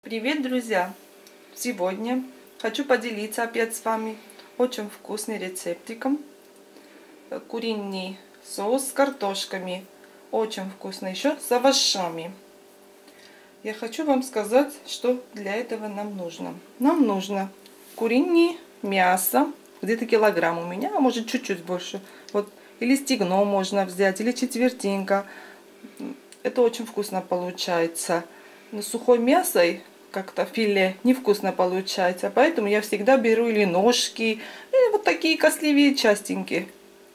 Привет, друзья! Сегодня хочу поделиться опять с вами очень вкусным рецептиком. Куриный соус с картошками. Очень вкусно, еще с овощами. Я хочу вам сказать, что для этого нам нужно. Нам нужно куриное мясо, где-то килограмм у меня, а может чуть-чуть больше. Вот, или стегно можно взять, или четвертинка. Это очень вкусно получается. Но сухое мясо, как-то филе, невкусно получается. Поэтому я всегда беру или ножки, или вот такие костливые частенькие.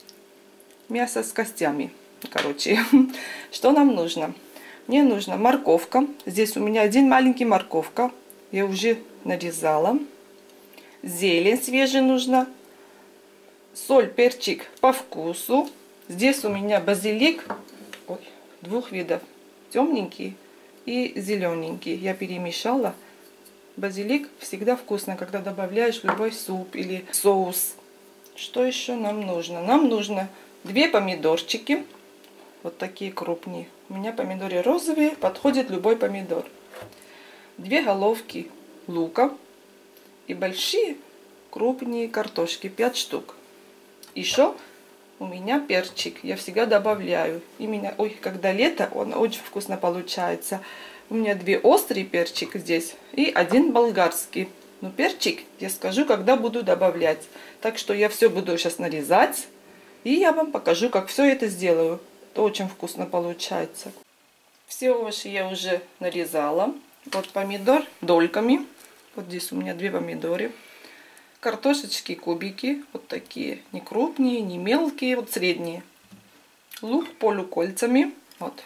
Мясо с костями. Короче, что нам нужно? Мне нужна морковка. Здесь у меня один маленький морковка. Я уже нарезала. Зелень свежая нужна. Соль, перчик по вкусу. Здесь у меня базилик. Ой, двух видов. Темненький и зелененький. Я перемешала. Базилик всегда вкусно, когда добавляешь в любой суп или соус. Что еще нам нужно? Нам нужно 2 помидорчики. Вот такие крупные. У меня помидоры розовые, подходит любой помидор. 2 головки лука. И большие крупные картошки, 5 штук. Еще у меня перчик. Я всегда добавляю. Именно, когда лето, он очень вкусно получается. У меня 2 острые перчик здесь и 1 болгарский. Но перчик я скажу, когда буду добавлять. Так что я все буду сейчас нарезать. И я вам покажу, как все это сделаю. Это очень вкусно получается. Все овощи я уже нарезала. Вот помидор дольками. Вот здесь у меня 2 помидоры. Картошечки кубики. Вот такие. Не крупные, не мелкие. Вот средние. Лук полукольцами. Вот.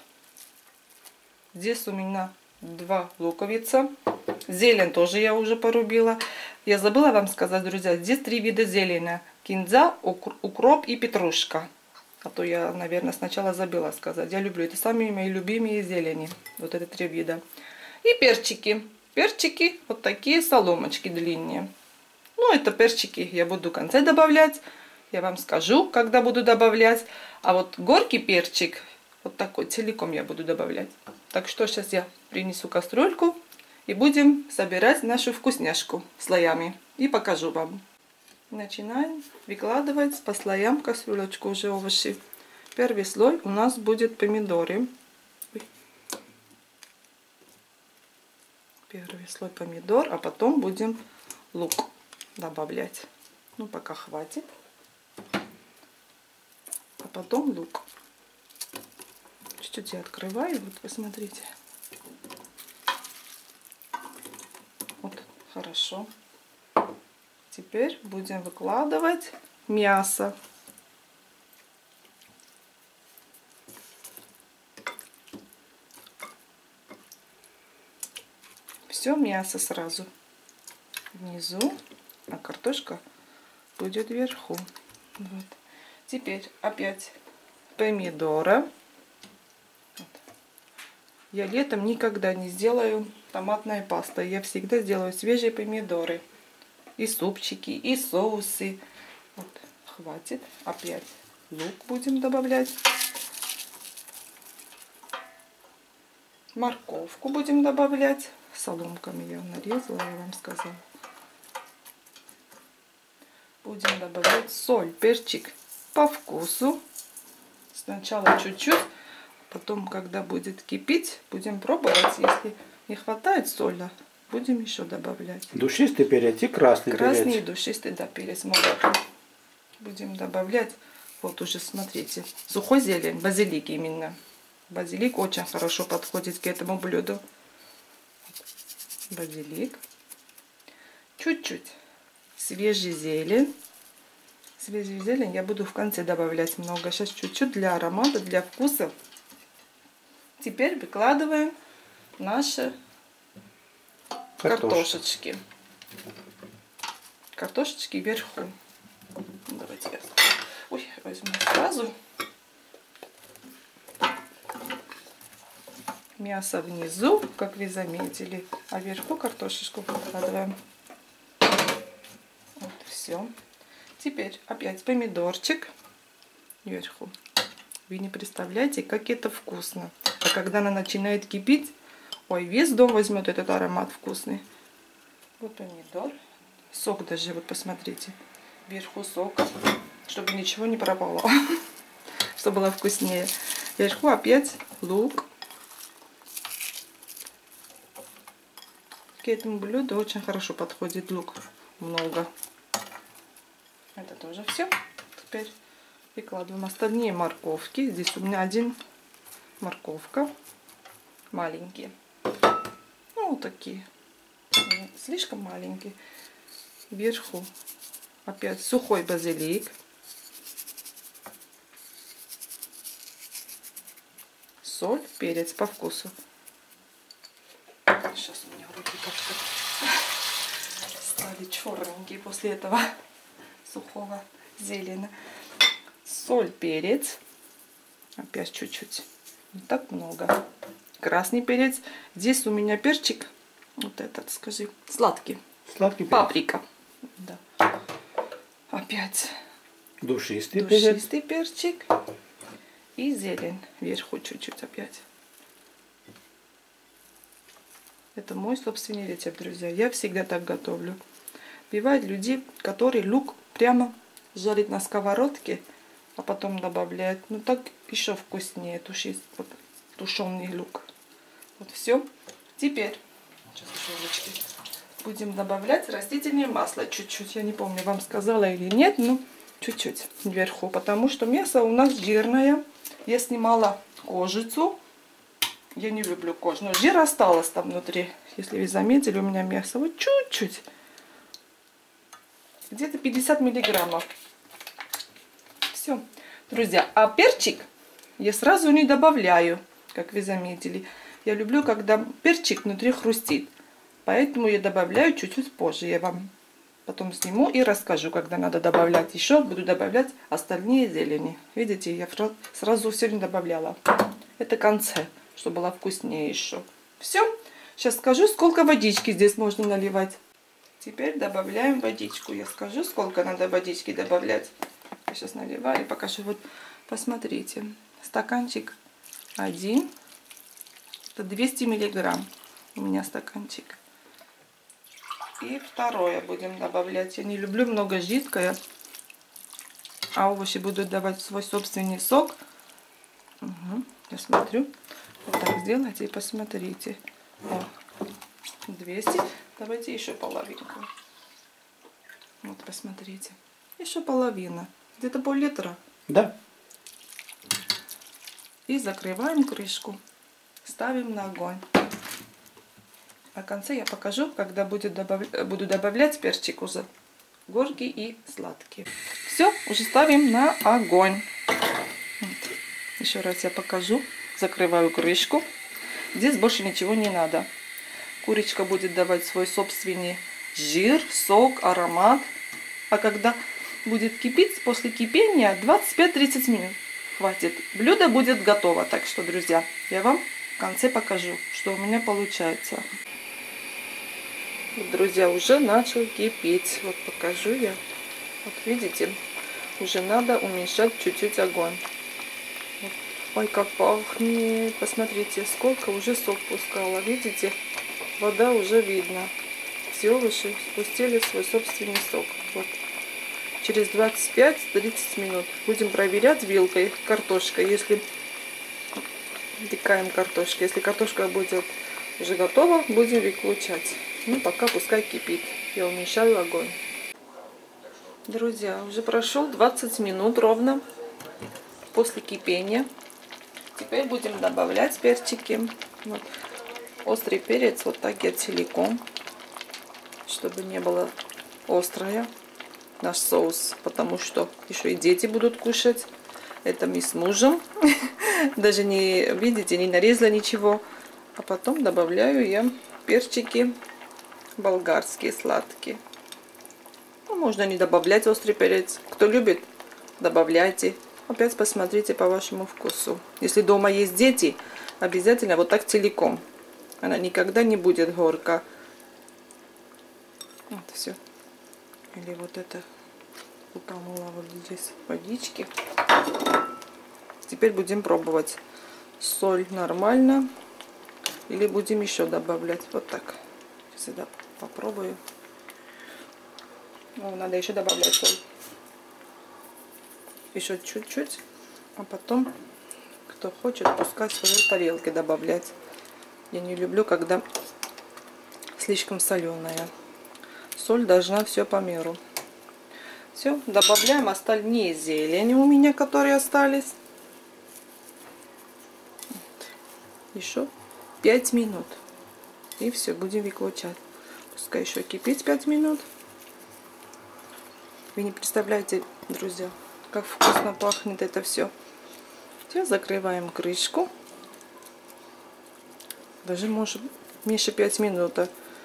Здесь у меня 2 луковица. Зелень тоже я уже порубила. Я забыла вам сказать, друзья, здесь 3 вида зелени. Кинза, укроп и петрушка. А то я, наверное, сначала забыла сказать. Я люблю. Это самые мои любимые зелени. Вот это 3 вида. И перчики. Перчики вот такие соломочки длинные. Ну, это перчики я буду в конце добавлять. Я вам скажу, когда буду добавлять. А вот горький перчик, вот такой целиком я буду добавлять. Так что сейчас я принесу кастрюльку и будем собирать нашу вкусняшку слоями. И покажу вам. Начинаем выкладывать по слоям кастрюлечку уже овощи. Первый слой у нас будет помидоры. Первый слой помидор, а потом будем лук добавлять. Ну, пока хватит. А потом лук. Чуть-чуть я открываю, вот посмотрите. Вот, хорошо. Теперь будем выкладывать мясо. Все мясо сразу внизу, а картошка будет вверху. Вот. Теперь опять помидора. Вот. Я летом никогда не сделаю томатной пастой. Я всегда сделаю свежие помидоры. И супчики, и соусы. Вот, хватит. Опять лук будем добавлять. Морковку будем добавлять. Соломками я нарезала, я вам сказала. Будем добавлять соль, перчик по вкусу. Сначала чуть-чуть. Потом, когда будет кипеть, будем пробовать. Если не хватает соли, будем еще добавлять. Душистый перец и красный перец. Красный и душистый, да, перец молотый. Будем добавлять. Вот уже смотрите. Сухой зелень, базилик именно. Базилик очень хорошо подходит к этому блюду. Базилик. Чуть-чуть свежий зелень. Свежий зелень я буду в конце добавлять много. Сейчас чуть-чуть для аромата, для вкуса. Теперь выкладываем наши картошечки. Картошечки вверху. Давайте я возьму сразу. Мясо внизу, как вы заметили, а вверху картошечку выкладываем. Вот, все. Теперь опять помидорчик вверху. Вы не представляете, как это вкусно. А когда она начинает кипеть, Ой, весь дом возьмет этот аромат вкусный. Вот помидор. Сок даже, вот посмотрите. Вверху сока, чтобы ничего не пропало. Чтобы было вкуснее. Вверху опять лук. К этому блюду очень хорошо подходит лук. Много. Это тоже все. Теперь прикладываем остальные морковки. Здесь у меня один морковка. Маленькие. Ну, вот такие. Не слишком маленькие. Вверху опять сухой базилик. Соль, перец по вкусу. Сейчас у меня руки как-то стали черненькие после этого сухого зелени. Соль, перец. Опять чуть-чуть. Не так много. Красный перец. Здесь у меня перчик. Вот этот, скажи. Сладкий. Сладкий перец. Паприка. Да. Опять Душистый перчик. И зелень. Вверху чуть-чуть опять. Это мой собственный рецепт, друзья. Я всегда так готовлю. Бывают люди, которые лук прямо жарят на сковородке, а потом добавляют. Ну так еще вкуснее тушеный лук. Вот все. Теперь сейчас еще ложечки. Будем добавлять растительное масло чуть-чуть. Я не помню, вам сказала или нет, но чуть-чуть вверху. Потому что мясо у нас жирное. Я снимала кожицу. Я не люблю кожу, но жир осталось там внутри. Если вы заметили, у меня мясо вот чуть-чуть. Где-то 50 миллиграммов. Все. Друзья, а перчик я сразу не добавляю, как вы заметили. Я люблю, когда перчик внутри хрустит. Поэтому я добавляю чуть-чуть позже. Я вам потом сниму и расскажу, когда надо добавлять. Еще буду добавлять остальные зелени. Видите, я сразу все не добавляла. Это в конце, чтобы было вкуснее еще. Все. Сейчас скажу, сколько водички здесь можно наливать. Теперь добавляем водичку. Я скажу, сколько надо водички добавлять. Я сейчас наливаю и покажу. Вот, посмотрите. Стаканчик 1. Это 200 миллиграмм. У меня стаканчик. И второе будем добавлять. Я не люблю много жидкое. А овощи буду давать свой собственный сок. Угу. Я смотрю. Вот так сделайте и посмотрите. О, 200. Давайте еще половинку. Вот, посмотрите. Еще половина. Где-то пол-литра. Да. И закрываем крышку. Ставим на огонь. А в конце я покажу, когда буду добавлять перчик уже. Горький и сладкий. Все, уже ставим на огонь. Вот. Еще раз я покажу. Закрываю крышку. Здесь больше ничего не надо. Курочка будет давать свой собственный жир, сок, аромат. А когда будет кипеть, после кипения 25-30 минут хватит. Блюдо будет готово. Так что, друзья, я вам в конце покажу, что у меня получается. Друзья, уже начал кипеть. Вот покажу я. Вот видите, уже надо уменьшать чуть-чуть огонь. Вот. Ой, как пахнет. Посмотрите, сколько уже сок пускала. Видите, вода уже видно. Все овощи спустили свой собственный сок. Вот. Через 25-30 минут будем проверять вилкой картошкой. Если втыкаем картошку. Если картошка будет уже готова, будем выключать. Ну, пока пускай кипит. Я уменьшаю огонь. Друзья, уже прошел 20 минут ровно после кипения. Теперь будем добавлять перчики. Вот. Острый перец вот так я целиком, чтобы не было острое наш соус, потому что еще и дети будут кушать. Это мы с мужем. Даже не, видите, не нарезала ничего. А потом добавляю я перчики болгарские, сладкие. Ну, можно не добавлять острый перец. Кто любит, добавляйте. Опять посмотрите по вашему вкусу. Если дома есть дети, обязательно вот так целиком. Она никогда не будет горько. Вот все. Или вот это упомыла вот здесь водички. Теперь будем пробовать. Соль нормально. Или будем еще добавлять. Вот так. Сюда попробую. О, надо еще добавлять соль. Еще чуть-чуть. А потом, кто хочет, пускай в своей тарелке добавлять. Я не люблю, когда слишком соленая. Соль должна все по меру. Все, добавляем остальные зелени у меня, которые остались. Еще 5 минут. И все, будем выключать. Пускай еще кипит 5 минут. Вы не представляете, друзья, как вкусно пахнет это все. Все, закрываем крышку. Даже может меньше 5 минут.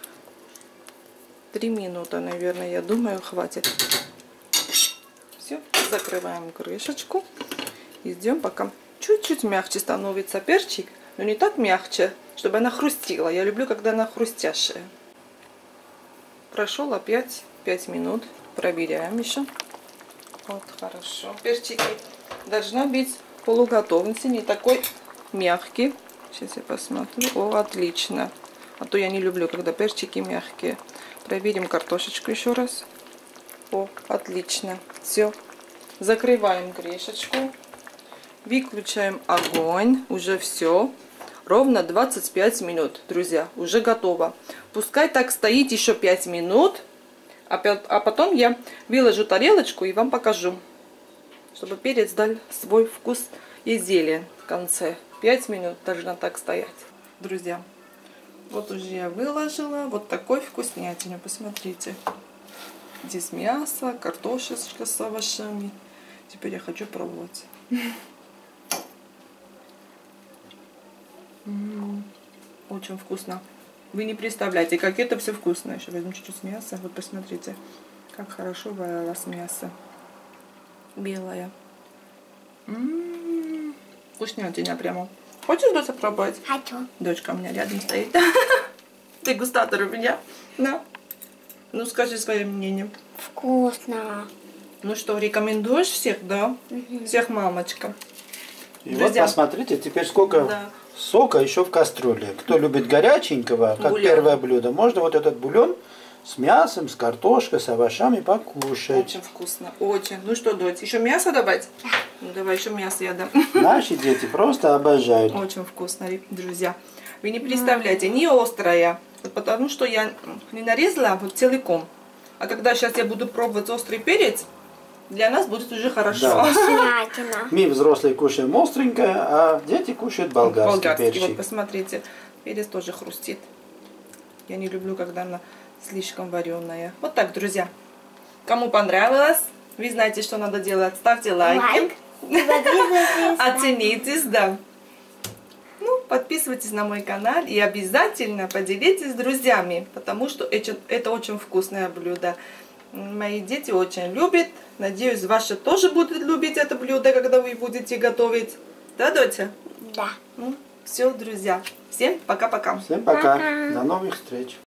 3 минуты, наверное, я думаю, хватит. Все, закрываем крышечку. И ждем, пока чуть-чуть мягче становится перчик. Но не так мягче, чтобы она хрустила. Я люблю, когда она хрустящая. Прошел опять 5 минут. Проверяем еще. Вот, хорошо. Перчики должна быть полуготовности, не такой мягкий. Сейчас я посмотрю. О, отлично. А то я не люблю, когда перчики мягкие. Проверим картошечку еще раз. О, отлично. Все. Закрываем крышечку. Выключаем огонь. Уже все. Ровно 25 минут, друзья. Уже готово. Пускай так стоит еще 5 минут. А потом я выложу тарелочку и вам покажу. Чтобы перец дал свой вкус и зелень в конце. 5 минут должна так стоять. Друзья, вот уже я выложила. Вот такой вкуснятину. Посмотрите. Здесь мясо, картошечка с овощами. Теперь я хочу пробовать. Очень вкусно. Вы не представляете, как это все вкусно. Еще возьму чуть-чуть мяса. Вот посмотрите, как хорошо варилось мясо. Белое. Вкуснятина прямо. Хочешь, Дося, пробовать? Хочу. Дочка у меня рядом стоит. Дегустатор у меня. На. Ну, скажи свое мнение. Вкусно. Ну что, рекомендуешь всех, да? Всех, мамочка. И Друзья. вот посмотрите, теперь сколько Да. сока еще в кастрюле. Кто любит горяченького, как Бульон. первое блюдо, можно вот этот бульон с мясом, с картошкой, с овощами покушать. Очень вкусно. Очень. Ну что, дочь, еще мясо добавить? Ну, давай еще мясо я дам. Наши дети просто обожают. Очень вкусно, друзья. Вы не представляете, не острая. Вот потому что я не нарезала вот целиком. А когда сейчас я буду пробовать острый перец, для нас будет уже хорошо. Да. Вкуснятина. Мы, взрослые, кушаем остренькое, а дети кушают болгарский перчик. Вот посмотрите, перец тоже хрустит. Я не люблю, когда она слишком вареная. Вот так, друзья. Кому понравилось, вы знаете, что надо делать. Ставьте лайки. Подписывайтесь. Оценитесь, да. Ну, подписывайтесь на мой канал и обязательно поделитесь с друзьями, потому что это очень вкусное блюдо. Мои дети очень любят. Надеюсь, ваши тоже будут любить это блюдо, когда вы будете готовить. Да, Дотя? Да. Ну, все, друзья. Всем пока-пока. Всем пока. Пока. До новых встреч.